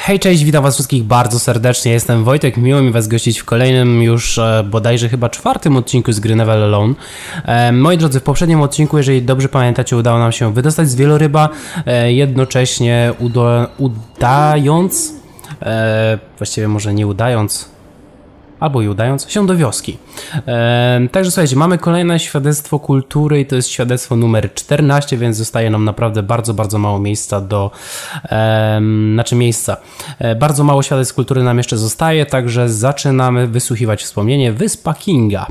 Hej, cześć, witam was wszystkich bardzo serdecznie, jestem Wojtek, miło mi was gościć w kolejnym już bodajże chyba 4. odcinku z gry Never Alone. Moi drodzy, w poprzednim odcinku, jeżeli dobrze pamiętacie, udało nam się wydostać z wieloryba, jednocześnie udając, właściwie może nie udając, albo i udając się do wioski. Także słuchajcie, mamy kolejne świadectwo kultury i to jest świadectwo numer 14, więc zostaje nam naprawdę bardzo mało miejsca do... Bardzo mało świadectw kultury nam jeszcze zostaje, także zaczynamy wysłuchiwać wspomnienie Wyspa Kinga.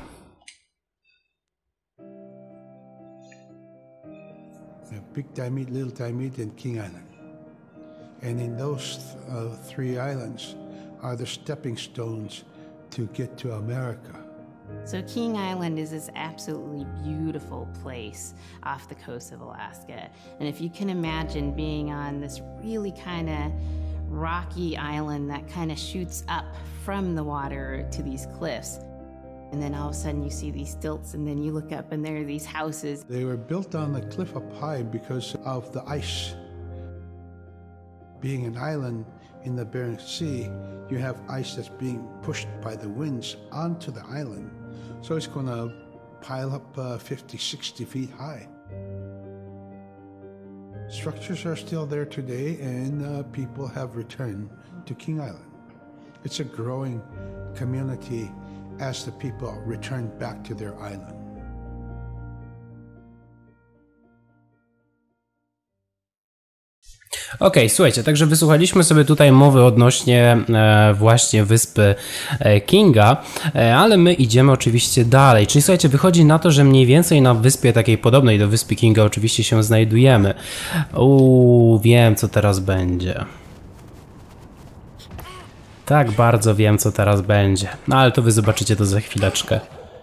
Big Diamond, Little Diamond and King Island. And in those three islands are the stepping stones to get to America. So King Island is this absolutely beautiful place off the coast of Alaska. And if you can imagine being on this really kind of rocky island that kind of shoots up from the water to these cliffs. And then all of a sudden you see these stilts and then you look up and there are these houses. They were built on the cliff up high because of the ice. Being an island in the Bering Sea, you have ice that's being pushed by the winds onto the island. So it's going to pile up 50, 60 feet high. Structures are still there today and people have returned to King Island. It's a growing community as the people return back to their island. Okej, słuchajcie, także wysłuchaliśmy sobie tutaj mowy odnośnie właśnie wyspy Kinga, ale my idziemy oczywiście dalej. Czyli słuchajcie, wychodzi na to, że mniej więcej na wyspie takiej podobnej do wyspy Kinga oczywiście się znajdujemy. Wiem, co teraz będzie. Tak bardzo wiem, co teraz będzie. No ale to wy zobaczycie to za chwileczkę.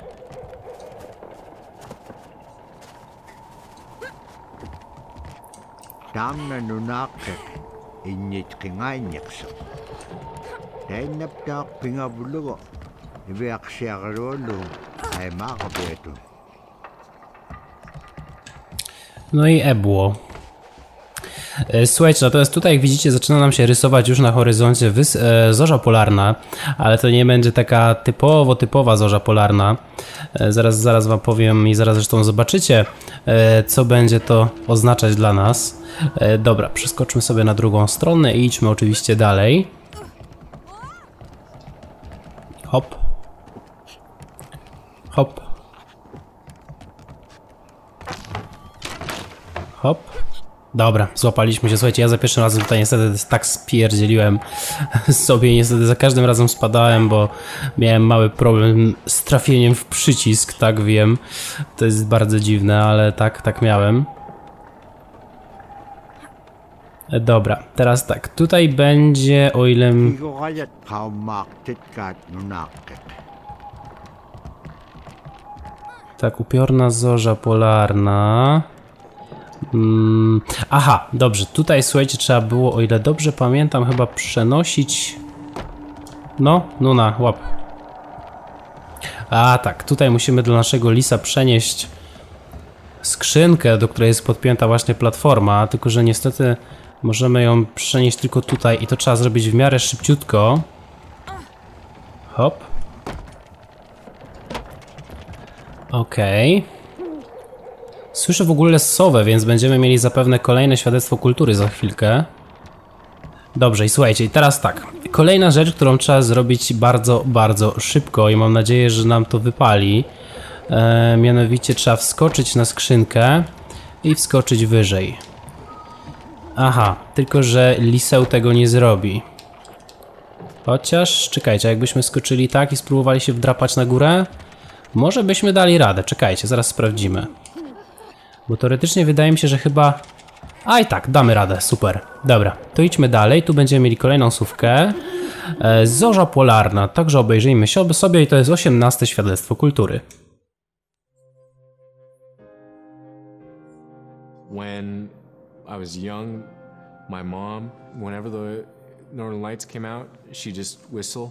Tamna nunakek init kingay nyakso. Tenap pingabulugo. Ibiak siyakarolo ay makabeto. No i ebło. Słuchajcie, natomiast tutaj jak widzicie zaczyna nam się rysować już na horyzoncie zorza polarna, ale to nie będzie taka typowa zorza polarna. Zaraz wam powiem i zaraz zresztą zobaczycie, co będzie to oznaczać dla nas. Dobra, przeskoczmy sobie na drugą stronę i idźmy oczywiście dalej. Hop. Hop. Hop. Dobra, złapaliśmy się. Słuchajcie, ja za pierwszym razem tutaj niestety tak spierdzieliłem sobie, niestety za każdym razem spadałem, bo miałem mały problem z trafieniem w przycisk, tak wiem. To jest bardzo dziwne, ale tak miałem. Dobra, teraz tak, tutaj będzie, o ile... Tak, upiorna zorza polarna... Aha, dobrze, tutaj słuchajcie, trzeba było, o ile dobrze pamiętam, chyba przenosić... No, Nuna, łap. A tak, tutaj musimy do naszego lisa przenieść skrzynkę, do której jest podpięta właśnie platforma, tylko że niestety możemy ją przenieść tylko tutaj i to trzeba zrobić w miarę szybciutko. Hop. Okej. Słyszę w ogóle sowę, więc będziemy mieli zapewne kolejne świadectwo kultury za chwilkę. Dobrze, i słuchajcie, i teraz tak. Kolejna rzecz, którą trzeba zrobić bardzo szybko i mam nadzieję, że nam to wypali. Mianowicie trzeba wskoczyć na skrzynkę i wskoczyć wyżej. Aha, tylko że liseł tego nie zrobi. Chociaż, czekajcie, jakbyśmy skoczyli tak i spróbowali się wdrapać na górę, może byśmy dali radę. Czekajcie, zaraz sprawdzimy. Bo teoretycznie wydaje mi się, że chyba... A i tak, damy radę, super. Dobra, to idźmy dalej, tu będziemy mieli kolejną słówkę. Zorza polarna, także obejrzyjmy się sobie i to jest 18. świadectwo kultury. When I was young, my mom, whenever the Northern Lights came out, she just whistle.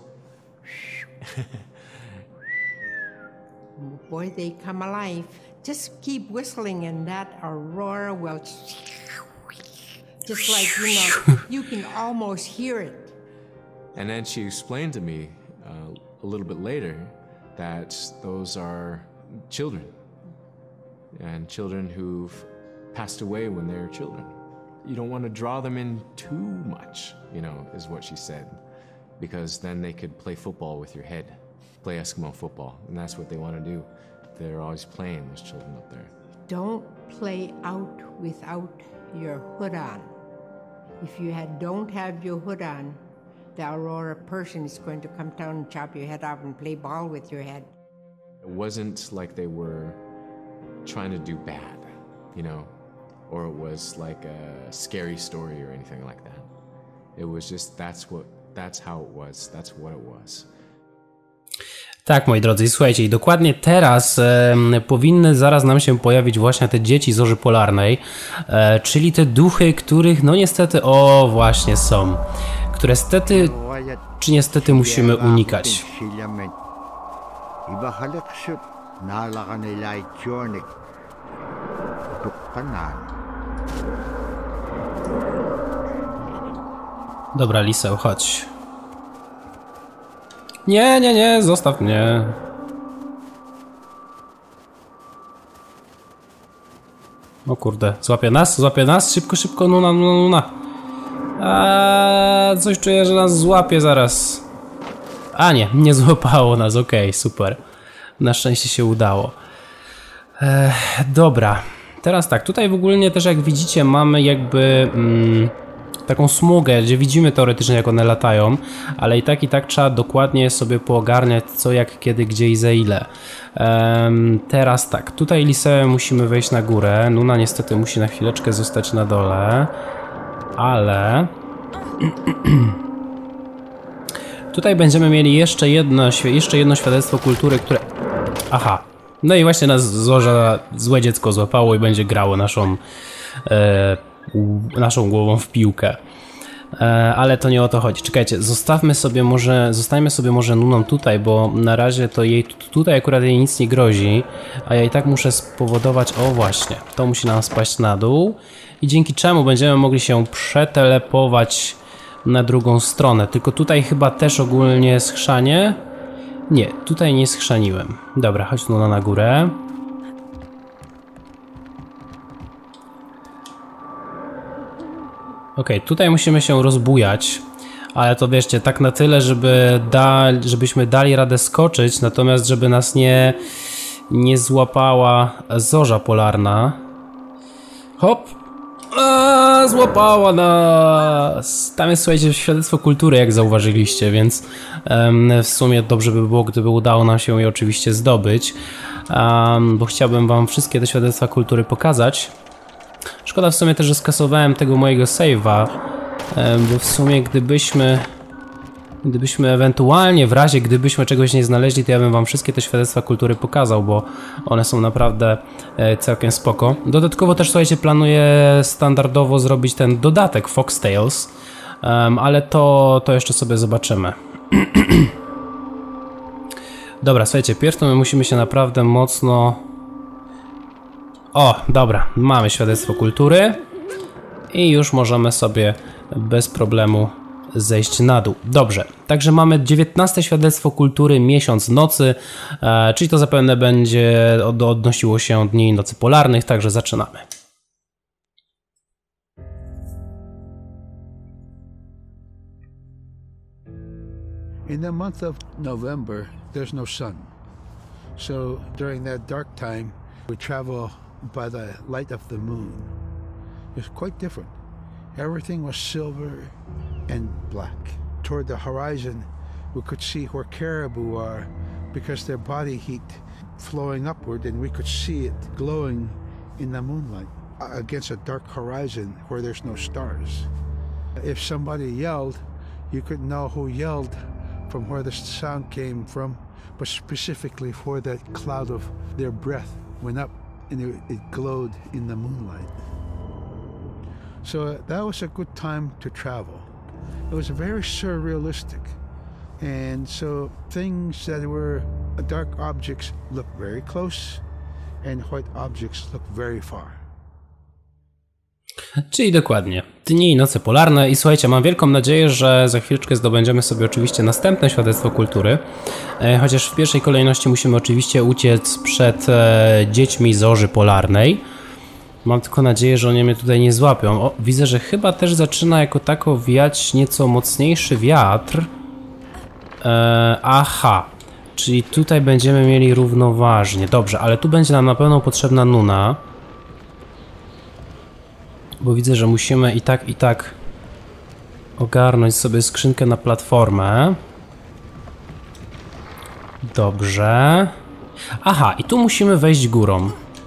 Boy, they come alive. Just keep whistling and that aurora will Just like, you can almost hear it. And then she explained to me a little bit later that those are children, and children who've passed away when they were children. You don't want to draw them in too much, is what she said, because then they could play football with your head, play Eskimo football, and that's what they want to do. They're always playing, those children up there. Don't play out without your hood on. If you don't have your hood on, the Aurora person is going to come down and chop your head off and play ball with your head. It wasn't like they were trying to do bad, or it was like a scary story or anything like that. It was just that's how it was. That's what it was. Tak, moi drodzy, słuchajcie, i dokładnie teraz powinny zaraz nam się pojawić właśnie te dzieci Zorzy Polarnej, czyli te duchy, których no niestety, właśnie są, które stety czy niestety musimy unikać. Dobra, Liseł, chodź. Nie, zostaw mnie. O kurde, złapie nas, szybko, Nuna. Coś czuję, że nas złapie zaraz. A nie złapało nas, okej, super. Na szczęście się udało. Dobra, teraz tak, tutaj w ogóle też jak widzicie mamy jakby... taką smugę, gdzie widzimy teoretycznie jak one latają, ale i tak trzeba dokładnie sobie poogarniać co, jak, kiedy, gdzie i za ile. Teraz tak, tutaj Lisełem musimy wejść na górę, Nuna niestety musi na chwileczkę zostać na dole, ale... tutaj będziemy mieli jeszcze jedno świadectwo kultury, które... Aha, no i właśnie nas Zorza złe dziecko złapało i będzie grało naszą głową w piłkę. Ale to nie o to chodzi. Czekajcie, zostańmy sobie może Nuną tutaj, bo na razie to jej tutaj akurat jej nic nie grozi, a ja i tak muszę spowodować, właśnie, to musi nam spaść na dół i dzięki czemu będziemy mogli się przetelepować na drugą stronę. Tylko tutaj chyba też ogólnie schrzanie? Nie, tutaj nie schrzaniłem. Dobra, chodź Nuna na górę. Okej, tutaj musimy się rozbujać, ale to wiecie, tak na tyle, żebyśmy dali radę skoczyć, natomiast żeby nas nie złapała Zorza Polarna. Hop! Złapała nas! Tam jest, słuchajcie, świadectwo kultury, jak zauważyliście, więc w sumie dobrze by było, gdyby udało nam się je oczywiście zdobyć, bo chciałbym wam wszystkie te świadectwa kultury pokazać. Szkoda w sumie też, że skasowałem tego mojego save'a, bo w sumie gdybyśmy ewentualnie w razie gdybyśmy czegoś nie znaleźli, to ja bym wam wszystkie te świadectwa kultury pokazał, bo one są naprawdę całkiem spoko. Dodatkowo też, słuchajcie, planuję standardowo zrobić ten dodatek Fox Tales, ale to jeszcze sobie zobaczymy. Dobra, słuchajcie, pierw to my musimy się naprawdę mocno... dobra, mamy świadectwo kultury i już możemy sobie bez problemu zejść na dół. Dobrze, także mamy 19 świadectwo kultury, miesiąc nocy, czyli to zapewne będzie odnosiło się dni i nocy polarnych, także zaczynamy. In the month of November, there's no sun. So during that dark time, we travel by the light of the moon. It's quite different. Everything was silver and black. Toward the horizon, we could see where caribou are because their body heat flowing upward, and we could see it glowing in the moonlight against a dark horizon where there's no stars. If somebody yelled, you could know who yelled from where the sound came from, but specifically where that cloud of their breath went up and it glowed in the moonlight. So that was a good time to travel. It was very surrealistic. And so things that were dark objects look very close and white objects look very far. Czyli dokładnie. Dni i noce polarne i słuchajcie, mam wielką nadzieję, że za chwileczkę zdobędziemy sobie oczywiście następne świadectwo kultury. Chociaż w pierwszej kolejności musimy oczywiście uciec przed dziećmi zorzy polarnej. Mam tylko nadzieję, że oni mnie tutaj nie złapią. O, widzę, że chyba też zaczyna jako tako wiać nieco mocniejszy wiatr. Aha. Czyli tutaj będziemy mieli równoważnie. Dobrze, ale tu będzie nam na pewno potrzebna Nuna. Bo widzę, że musimy i tak ogarnąć sobie skrzynkę na platformę. Dobrze. Aha, i tu musimy wejść górą.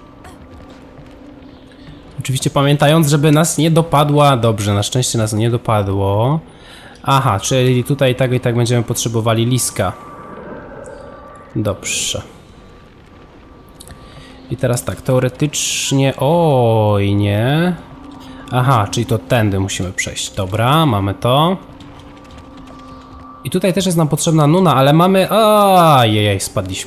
Oczywiście pamiętając, żeby nas nie dopadła. Dobrze, na szczęście nas nie dopadło. Aha, czyli tutaj i tak będziemy potrzebowali liska. Dobrze. I teraz tak, teoretycznie... Oj, nie. Aha, czyli to tędy musimy przejść. Dobra, mamy to. I tutaj też jest nam potrzebna Nuna, ale mamy... Ajajaj, spadliśmy.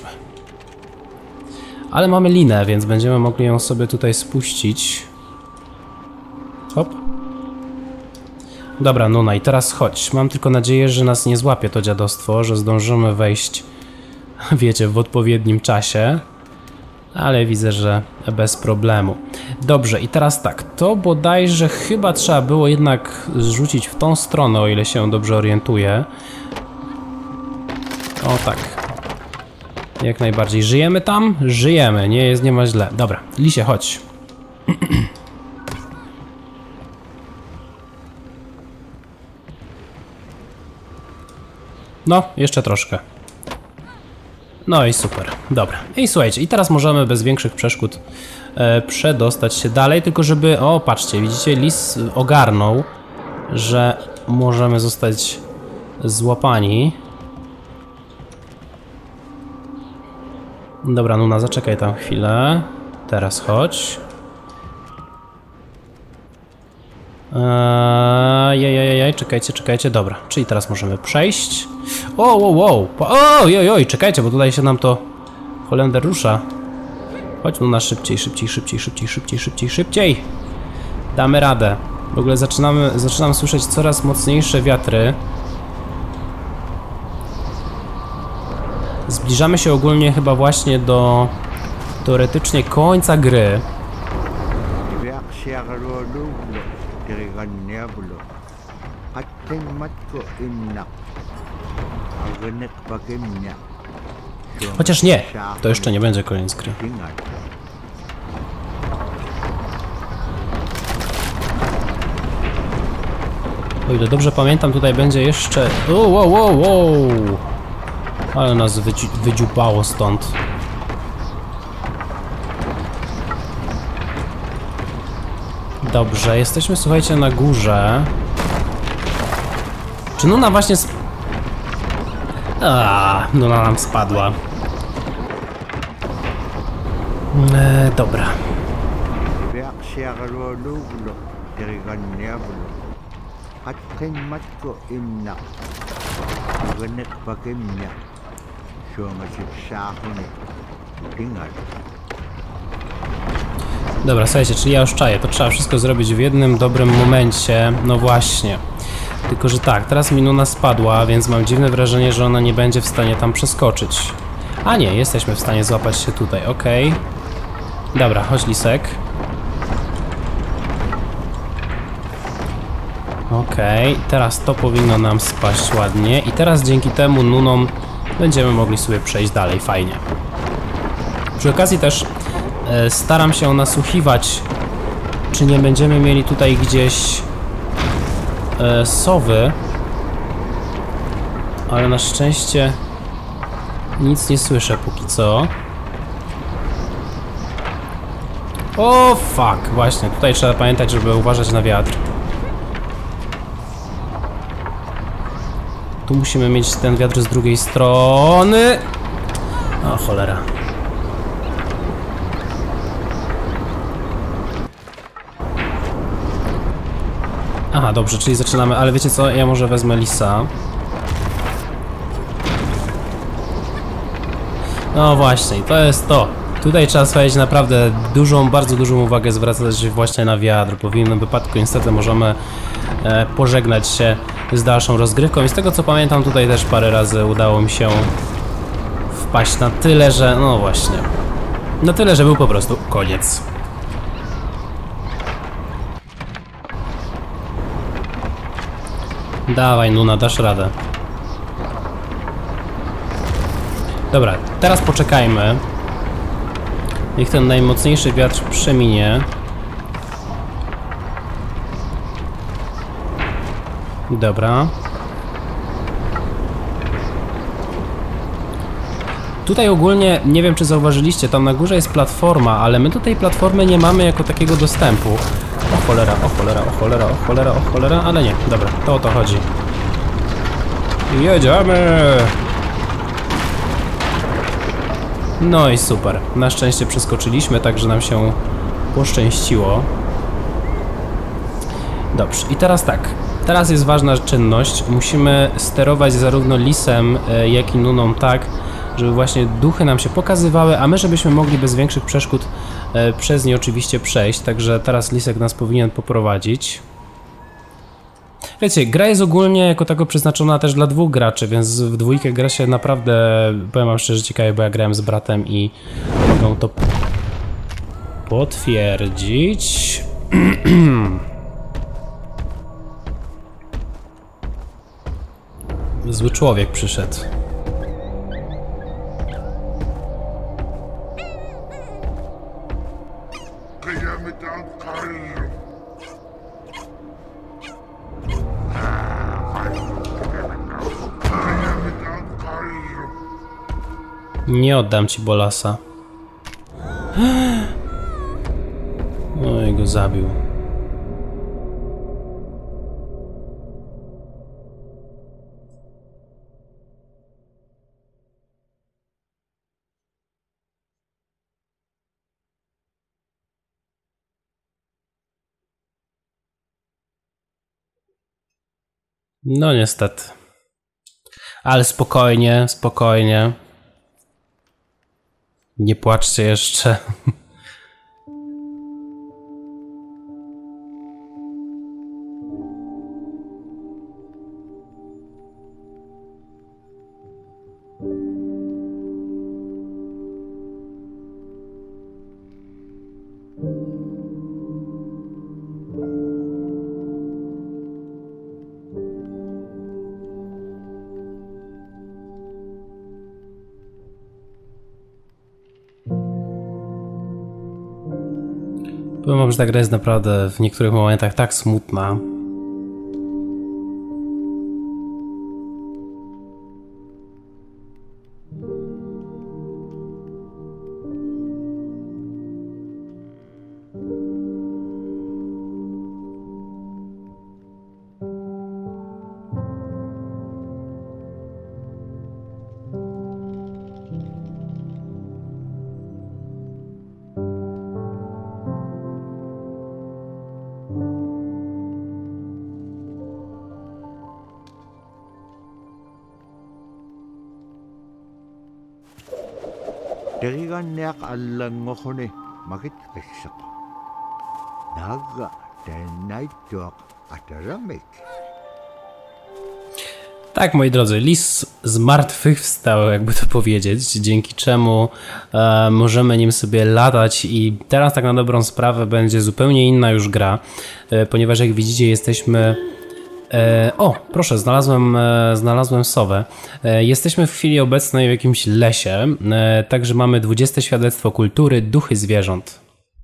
Ale mamy linę, więc będziemy mogli ją sobie tutaj spuścić. Hop. Dobra, Nuna, i teraz chodź. Mam tylko nadzieję, że nas nie złapie to dziadostwo, że zdążymy wejść, wiecie, w odpowiednim czasie. Ale widzę, że bez problemu. Dobrze, i teraz tak, to bodajże chyba trzeba było jednak zrzucić w tą stronę, o ile się dobrze orientuję. O tak. Jak najbardziej. Żyjemy tam? Żyjemy, nie ma źle. Dobra, Lisie, chodź. No, jeszcze troszkę. No i super, dobra. I słuchajcie, i teraz możemy bez większych przeszkód przedostać się dalej, tylko żeby... O, patrzcie, widzicie, lis ogarnął, że możemy zostać złapani. Dobra, Nuna, zaczekaj tam chwilę. Teraz chodź. Czekajcie, dobra. Czyli teraz możemy przejść. Oj, czekajcie, bo tutaj się nam to Holender rusza. Chodź Nuna, szybciej. Damy radę. W ogóle zaczynam słyszeć coraz mocniejsze wiatry. Zbliżamy się ogólnie chyba właśnie do teoretycznie końca gry. Chociaż nie, to jeszcze nie będzie koniec gry. O ile dobrze pamiętam, tutaj będzie jeszcze... Wow. Ale nas wydziupało stąd. Dobrze, jesteśmy, słuchajcie, na górze. Czy Nuna właśnie Nuna nam spadła. Dobra. Dobra, słuchajcie, czyli ja już czaję. To trzeba wszystko zrobić w jednym dobrym momencie. No właśnie. Tylko że tak, teraz mi Nuna spadła, więc mam dziwne wrażenie, że ona nie będzie w stanie tam przeskoczyć. A nie, jesteśmy w stanie złapać się tutaj, okej. Dobra, chodź Lisek. Okej, teraz to powinno nam spaść ładnie. I teraz dzięki temu Nunom będziemy mogli sobie przejść dalej, fajnie. Przy okazji też staram się nasłuchiwać, czy nie będziemy mieli tutaj gdzieś sowy, ale na szczęście nic nie słyszę póki co. O fuck, właśnie, tutaj trzeba pamiętać, żeby uważać na wiatr. Tu musimy mieć ten wiatr z drugiej strony. O cholera. Aha, dobrze, czyli zaczynamy, ale wiecie co, ja może wezmę Lisa. No właśnie, to jest to. Tutaj trzeba słuchać naprawdę bardzo dużą uwagę zwracać właśnie na wiatr, bo w innym wypadku niestety możemy pożegnać się z dalszą rozgrywką i z tego co pamiętam tutaj też parę razy udało mi się wpaść na tyle, że no właśnie, na tyle, że był po prostu koniec. Dawaj Nuna, dasz radę. Dobra, teraz poczekajmy. Niech ten najmocniejszy wiatr przeminie. Dobra. Tutaj ogólnie, nie wiem czy zauważyliście, tam na górze jest platforma, ale my tutaj platformy nie mamy jako takiego dostępu. O cholera, o cholera, o cholera, o cholera, o cholera, ale nie, dobra, to o to chodzi. Jedziemy! No i super, na szczęście przeskoczyliśmy, także nam się poszczęściło. Dobrze, i teraz tak, teraz jest ważna czynność, musimy sterować zarówno lisem, jak i Nuną tak, żeby właśnie duchy nam się pokazywały, a my żebyśmy mogli bez większych przeszkód przez nie oczywiście przejść, także teraz lisek nas powinien poprowadzić. Wiecie, gra jest ogólnie jako tako przeznaczona też dla dwóch graczy, więc w dwójkę gra się naprawdę, powiem wam szczerze, ciekawie, bo ja grałem z bratem i mogą to potwierdzić. Zły człowiek przyszedł. Nie oddam ci Bolasa. No i go zabił. No niestety. Ale spokojnie, spokojnie. Nie płaczcie jeszcze. Powiem wam, że ta gra jest naprawdę w niektórych momentach tak smutna. Teriganniaq allangoquni makitqissaq. Naagga tannaittuaq ataramik. Tak, moi drodzy, lis zmartwychwstał, jakby to powiedzieć, dzięki czemu możemy nim sobie latać i teraz tak na dobrą sprawę będzie zupełnie inna już gra, ponieważ jak widzicie jesteśmy... o, proszę, znalazłem sowę. Jesteśmy w chwili obecnej w jakimś lesie, także mamy 20 świadectwo kultury, duchy zwierząt.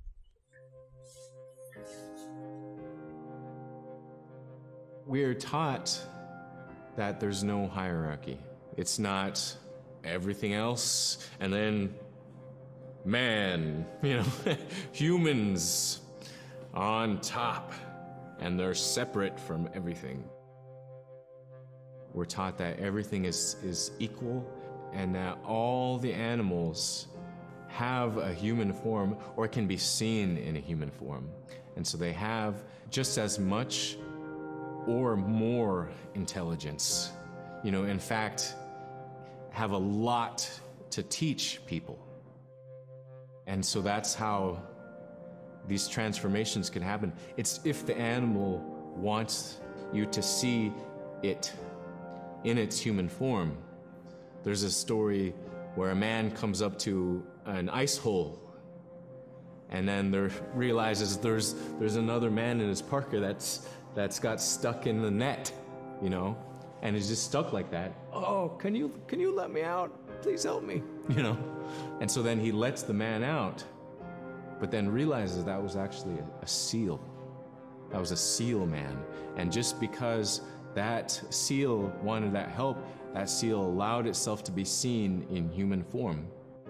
We're taught that there's no hierarchy. It's not everything else and then man, you know, humans on top. And they're separate from everything. We're taught that everything is equal and that all the animals have a human form or can be seen in a human form. And so they have just as much or more intelligence. You know, in fact, have a lot to teach people. And so that's how these transformations can happen. It's if the animal wants you to see it in its human form. There's a story where a man comes up to an ice hole and then there realizes there's another man in his parka that's got stuck in the net, you know, and is just stuck like that. Oh, can you let me out? Please help me, you know. And so then he lets the man out, but then realizes that was actually a seal. That was a seal man. And just because that seal wanted that help, that seal allowed itself to be seen in human form.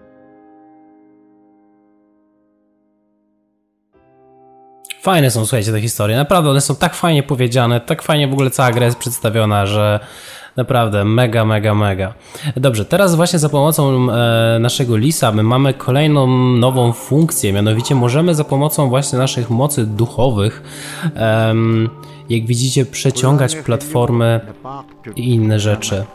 Fajne są, słuchajcie, te historie. Naprawdę, one są tak fajnie powiedziane, tak fajnie w ogóle cała gra jest przedstawiona, że naprawdę mega, mega, mega. Dobrze, teraz właśnie za pomocą naszego lisa my mamy kolejną nową funkcję, mianowicie możemy za pomocą właśnie naszych mocy duchowych, jak widzicie, przeciągać platformy i inne rzeczy.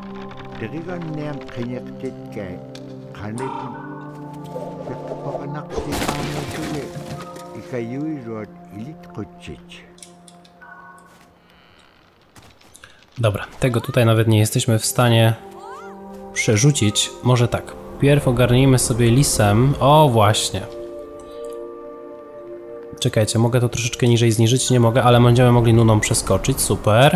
Dobra, tego tutaj nawet nie jesteśmy w stanie przerzucić. Może tak, pierw ogarnijmy sobie lisem. O, właśnie. Czekajcie, mogę to troszeczkę niżej zniżyć? Nie mogę, ale będziemy mogli nuną przeskoczyć. Super.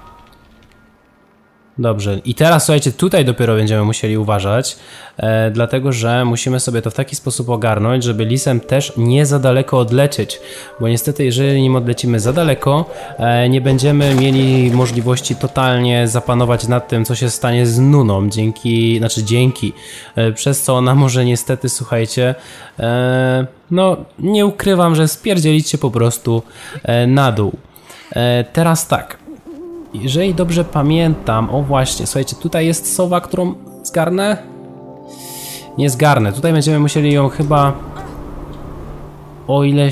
Dobrze, i teraz słuchajcie, tutaj dopiero będziemy musieli uważać, dlatego że musimy sobie to w taki sposób ogarnąć, żeby lisem też nie za daleko odlecieć, bo niestety jeżeli nim odlecimy za daleko, nie będziemy mieli możliwości totalnie zapanować nad tym, co się stanie z nuną, przez co ona może niestety, słuchajcie, no nie ukrywam, że spierdzielić się po prostu na dół. Teraz tak. Jeżeli dobrze pamiętam, o właśnie, słuchajcie, tutaj jest sowa, którą zgarnę? Nie zgarnę, tutaj będziemy musieli ją chyba, o ile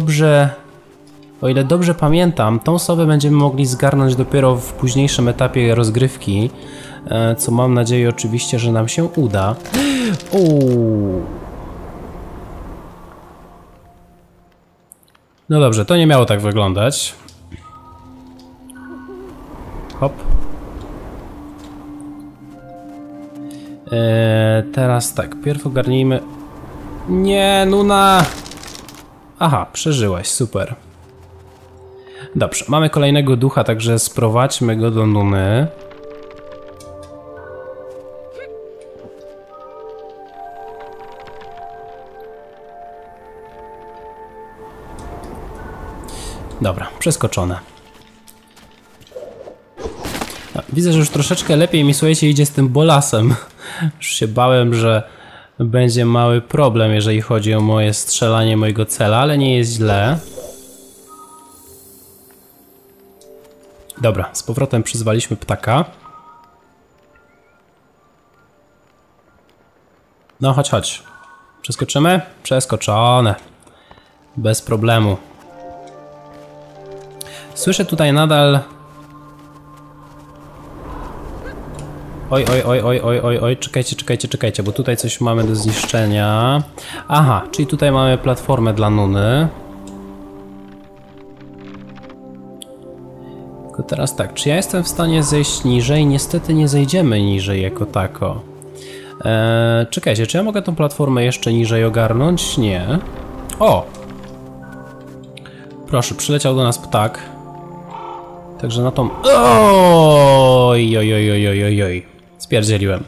dobrze pamiętam, tą sowę będziemy mogli zgarnąć dopiero w późniejszym etapie rozgrywki, co mam nadzieję oczywiście, że nam się uda. No dobrze, to nie miało tak wyglądać. Hop. Teraz tak, pierw ogarnijmy... Nie, Nuna! Aha, przeżyłaś, super. Dobrze, mamy kolejnego ducha, także sprowadźmy go do Nuny. Dobra, przeskoczone. Widzę, że już troszeczkę lepiej mi, słuchajcie, idzie z tym bolasem. Już się bałem, że będzie mały problem, jeżeli chodzi o moje strzelanie mojego cela, ale nie jest źle. Dobra, z powrotem przyzwaliśmy ptaka. No, chodź, chodź. Przeskoczymy? Przeskoczone. Bez problemu. Słyszę tutaj nadal... Oj, czekajcie, bo tutaj coś mamy do zniszczenia. Aha, czyli tutaj mamy platformę dla Nuny. Tylko teraz tak, czy ja jestem w stanie zejść niżej? Niestety nie zejdziemy niżej jako tako. Czekajcie, czy ja mogę tą platformę jeszcze niżej ogarnąć? Nie. O! Proszę, przyleciał do nas ptak. Także na tą... Oj. Spierdzieliłem.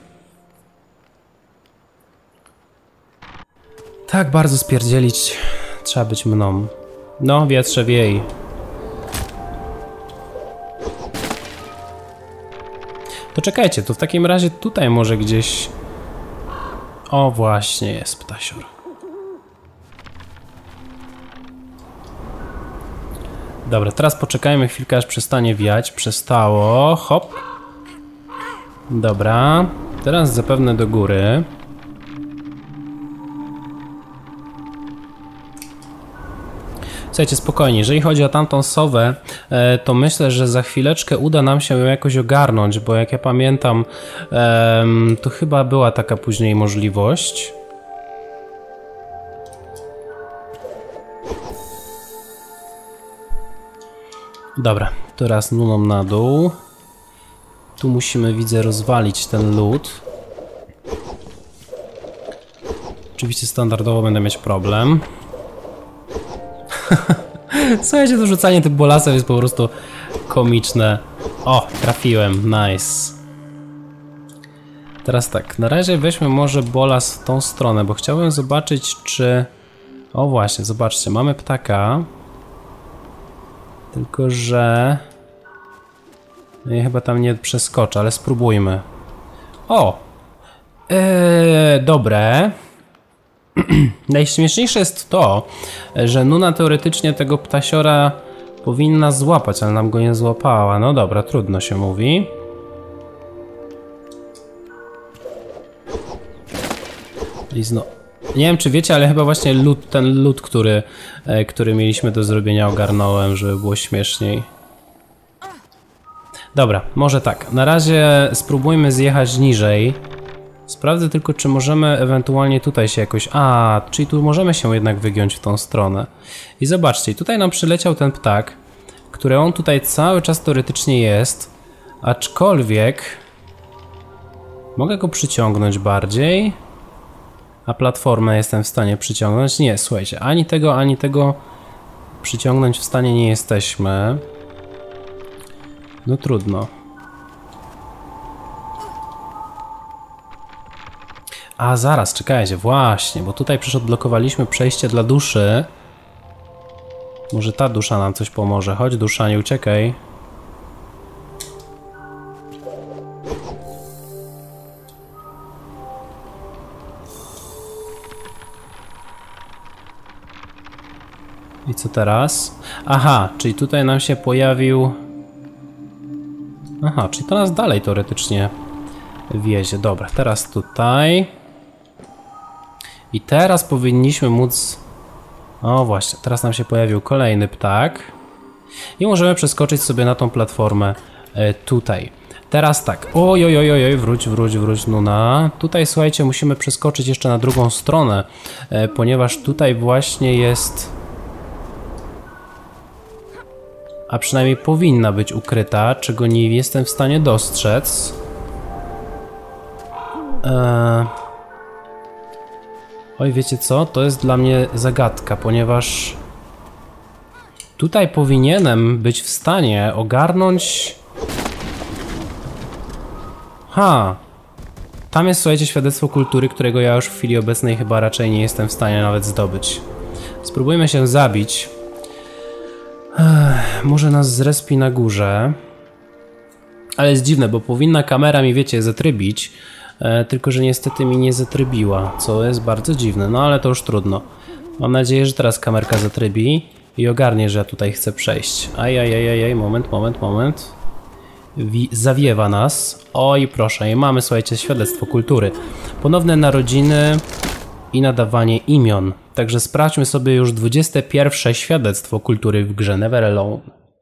Tak bardzo spierdzielić trzeba być mną. No, wietrze wiej. To czekajcie, to w takim razie tutaj może gdzieś... O, właśnie jest ptasior. Dobra, teraz poczekajmy chwilkę, aż przestanie wiać. Przestało. Hop. Dobra. Teraz zapewne do góry. Słuchajcie, spokojnie. Jeżeli chodzi o tamtą sowę, to myślę, że za chwileczkę uda nam się ją jakoś ogarnąć, bo jak ja pamiętam, to chyba była taka później możliwość. Dobra, teraz Nuną na dół. Tu musimy, widzę, rozwalić ten lód. Oczywiście standardowo będę mieć problem. Słuchajcie, to rzucanie tych bolasów jest po prostu komiczne. O, trafiłem, nice. Teraz tak, na razie weźmy może bolas w tą stronę, bo chciałbym zobaczyć, czy... O właśnie, zobaczcie, mamy ptaka. Tylko, że... No i chyba tam nie przeskoczę, ale spróbujmy. O! Dobre. Najśmieszniejsze jest to, że Nuna teoretycznie tego ptasiora powinna złapać, ale nam go nie złapała. No dobra, trudno się mówi. I nie wiem, czy wiecie, ale chyba właśnie ten lód, który mieliśmy do zrobienia, ogarnąłem, żeby było śmieszniej. Dobra, może tak. Na razie spróbujmy zjechać niżej. Sprawdzę tylko, czy możemy ewentualnie tutaj się jakoś... A, czyli tu możemy się jednak wygiąć w tą stronę. I zobaczcie, tutaj nam przyleciał ten ptak, który on tutaj cały czas teoretycznie jest, aczkolwiek... Mogę go przyciągnąć bardziej... A platformę jestem w stanie przyciągnąć? Nie, słuchajcie, ani tego przyciągnąć w stanie nie jesteśmy. No trudno. A zaraz, czekajcie, właśnie, bo tutaj przecież odblokowaliśmy przejście dla duszy. Może ta dusza nam coś pomoże. Chodź dusza, nie uciekaj. I co teraz? Aha, czyli tutaj nam się pojawił... Aha, czyli to nas dalej teoretycznie wiezie. Dobra, teraz tutaj. I teraz powinniśmy móc... O właśnie, teraz nam się pojawił kolejny ptak. I możemy przeskoczyć sobie na tą platformę tutaj. Teraz tak, oj, wróć Nuna. Tutaj, słuchajcie, musimy przeskoczyć jeszcze na drugą stronę, ponieważ tutaj właśnie jest... A przynajmniej powinna być ukryta, czego nie jestem w stanie dostrzec. Oj, wiecie co? To jest dla mnie zagadka, ponieważ tutaj powinienem być w stanie ogarnąć... Tam jest, słuchajcie, świadectwo kultury, którego ja już w chwili obecnej chyba raczej nie jestem w stanie nawet zdobyć. Spróbujmy się zabić. Może nas zrespi na górze. Ale jest dziwne, bo powinna kamera mi, wiecie, zatrybić. Tylko, że niestety mi nie zatrybiła, co jest bardzo dziwne. No ale to już trudno. Mam nadzieję, że teraz kamerka zatrybi i ogarnie, że ja tutaj chcę przejść. Ajajajajaj, moment. Zawiewa nas. Oj, proszę, i mamy, słuchajcie, świadectwo kultury. Ponowne narodziny i nadawanie imion. Także sprawdźmy sobie już 21. świadectwo kultury w grze Never Alone.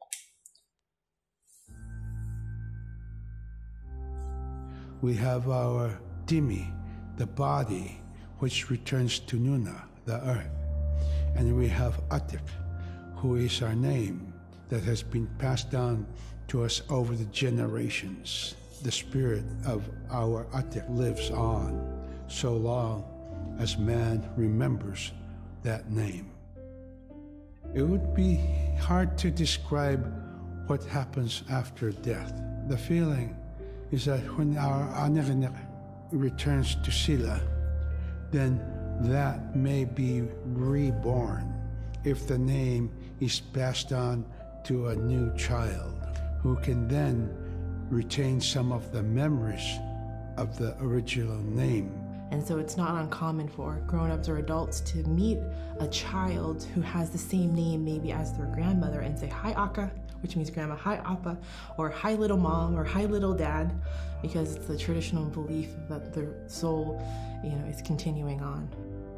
We have our Dimi, the body, which returns to Nuna, the earth. And we have Atik, who is our name, that has been passed down to us over the generations. The spirit of our Atik lives on so long as man remembers that name. It would be hard to describe what happens after death. The feeling is that when our Anik returns to Sila, then that may be reborn if the name is passed on to a new child who can then retain some of the memories of the original name. And so it's not uncommon for grown-ups or adults to meet a child who has the same name maybe as their grandmother and say, "Hi, Akka," which means grandma, "Hi, Appa," or "Hi, little mom," or "Hi, little dad," because it's the traditional belief that the soul, is continuing on.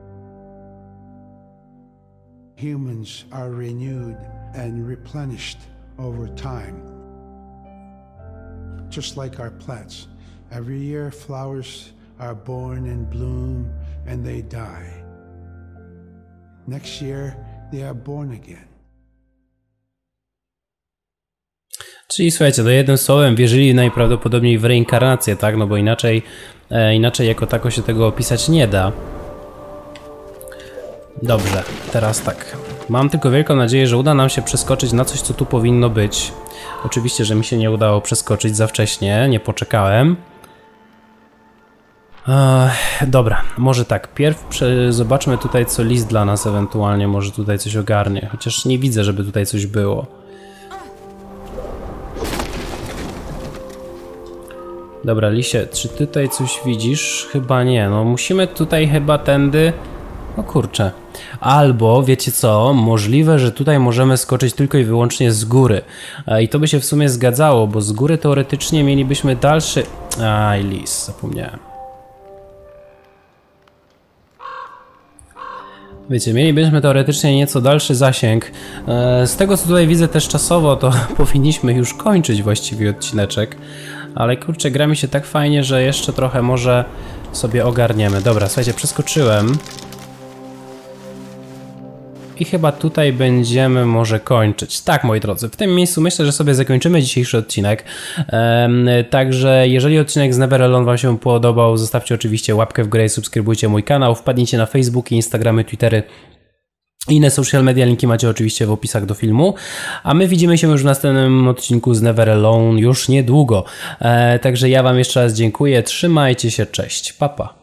Humans are renewed and replenished over time. Just like our plants. Every year flowers are born and bloom and they die. Next year they are born again. Czyli słuchajcie, to jednym słowem wierzyli najprawdopodobniej w reinkarnację, tak? No bo inaczej jako tako się tego opisać nie da. Dobrze, teraz tak. Mam tylko wielką nadzieję, że uda nam się przeskoczyć na coś, co tu powinno być. Oczywiście, że mi się nie udało przeskoczyć za wcześnie, nie poczekałem. Dobra, może tak. Pierw zobaczmy tutaj, co list dla nas ewentualnie może tutaj coś ogarnie. Chociaż nie widzę, żeby tutaj coś było. Dobra, Lisie, czy ty tutaj coś widzisz? Chyba nie. No musimy tutaj chyba tędy... O kurczę. Albo, wiecie co, możliwe, że tutaj możemy skoczyć tylko i wyłącznie z góry. I to by się w sumie zgadzało, bo z góry teoretycznie mielibyśmy dalszy... Aj, lis, zapomniałem. Wiecie, mielibyśmy teoretycznie nieco dalszy zasięg. Z tego, co tutaj widzę też czasowo, to powinniśmy już kończyć właściwie odcineczek. Ale kurczę, gra mi się tak fajnie, że jeszcze trochę może sobie ogarniemy. Dobra, słuchajcie, przeskoczyłem. I chyba tutaj będziemy może kończyć. Tak, moi drodzy, w tym miejscu myślę, że sobie zakończymy dzisiejszy odcinek. Także jeżeli odcinek z Never Alone wam się podobał, zostawcie oczywiście łapkę w górę i subskrybujcie mój kanał. Wpadnijcie na Facebooki, Instagramy, Twittery. Inne social media, linki macie oczywiście w opisach do filmu. A my widzimy się już w następnym odcinku z Never Alone już niedługo. Także ja wam jeszcze raz dziękuję. Trzymajcie się, cześć, pa pa.